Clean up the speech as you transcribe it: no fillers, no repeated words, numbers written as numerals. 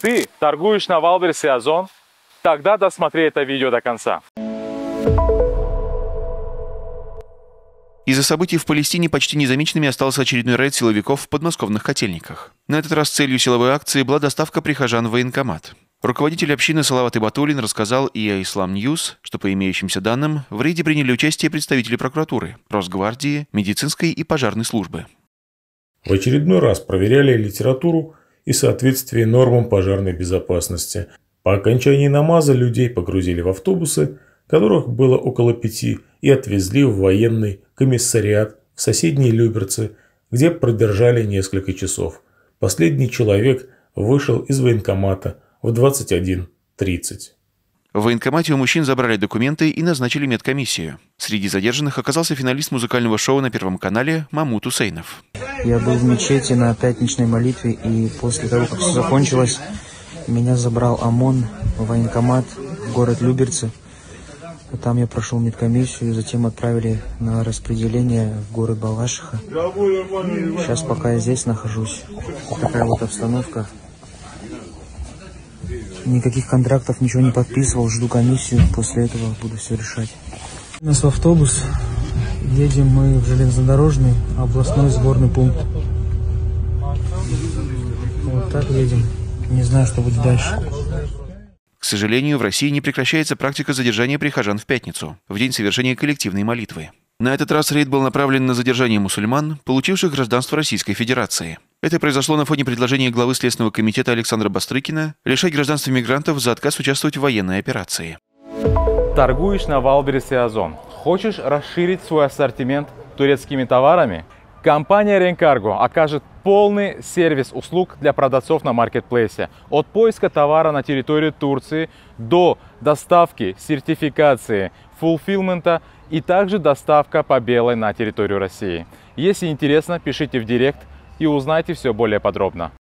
Ты торгуешь на Валбересе Озон? Тогда досмотри это видео до конца. Из-за событий в Палестине почти незамеченными остался очередной рейд силовиков в подмосковных Котельниках. На этот раз целью силовой акции была доставка прихожан в военкомат. Руководитель общины Салават Ибатуллин рассказал ИА Ислам Ньюс, что по имеющимся данным в рейде приняли участие представители прокуратуры, Росгвардии, медицинской и пожарной службы. В очередной раз проверяли литературу и соответствие нормам пожарной безопасности. По окончании намаза людей погрузили в автобусы, которых было около 5, и отвезли в военный комиссариат в соседние Люберцы, где продержали несколько часов. Последний человек вышел из военкомата в 21:30. В военкомате у мужчин забрали документы и назначили медкомиссию. Среди задержанных оказался финалист музыкального шоу на Первом канале Мамут Усейнов. Я был в мечети на пятничной молитве, и после того, как все закончилось, меня забрал ОМОН в военкомат в город Люберцы. Там я прошел медкомиссию, затем отправили на распределение в город Балашиха. Сейчас пока я здесь нахожусь. Такая вот обстановка. Никаких контрактов, ничего не подписывал, жду комиссию, после этого буду все решать. У нас в автобус, едем мы в железнодорожный областной сборный пункт. Вот так едем, не знаю, что будет дальше. К сожалению, в России не прекращается практика задержания прихожан в пятницу, в день совершения коллективной молитвы. На этот раз рейд был направлен на задержание мусульман, получивших гражданство Российской Федерации. Это произошло на фоне предложения главы Следственного комитета Александра Бастрыкина лишать гражданства мигрантов за отказ участвовать в военной операции. Торгуешь на Валбересе Озон? Хочешь расширить свой ассортимент турецкими товарами? Компания Ренкарго окажет полный сервис услуг для продавцов на маркетплейсе. От поиска товара на территории Турции до доставки, сертификации, фулфилмента и также доставка по белой на территорию России. Если интересно, пишите в директ и узнайте все более подробно.